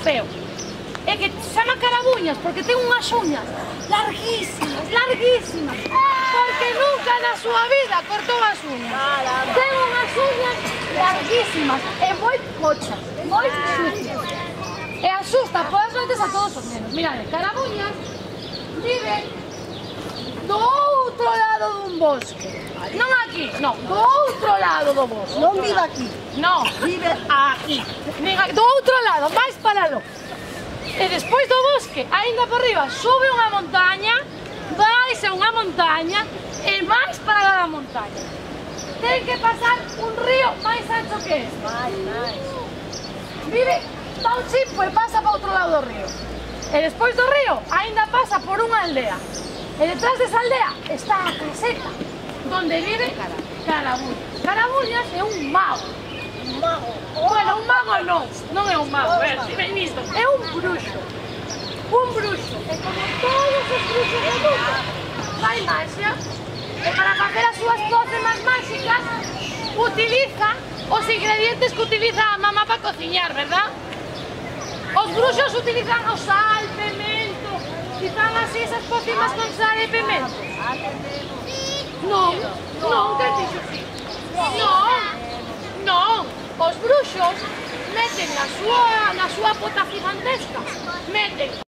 feo. É que se chama Carabuñas porque ten unhas uñas larguísimas, larguísimas, porque nunca na súa vida cortou as uñas. Ten unhas uñas larguísimas e moi pochas, moi sucias. E asusta polas noites a todos os nenos. Mirade, Carabuñas vive do outro lado dun bosque. Non aquí, non, do outro lado do bosque. Non vive aquí. Non, vive aquí. Do outro lado, máis para lo. E despois do bosque, aínda por riba, sube unha montaña, vaise unha montaña e máis para lá da montaña. Ten que pasar un río máis ancho que este. Vive, dá un chimpo e pasa para outro lado do río. E despois do río, aínda pasa por unha aldea. E detrás desa aldea está a caseta donde vive Carabuñas. Carabuñas é un mago. Un mago. Bueno, un mago non é un mago, si ven isto, é un bruxo. Un bruxo, e como todos os bruxos do mundo, fai magia, e para facer as súas pócimas máxicas, utiliza os ingredientes que utiliza a mamá para cociñar, verdad? Os bruxos utilizan o sal, pimento, e fan así esas pócimas con sal e pimento. Non, que dixo así. Non, os bruxos meten na súa pota gigantesca, meten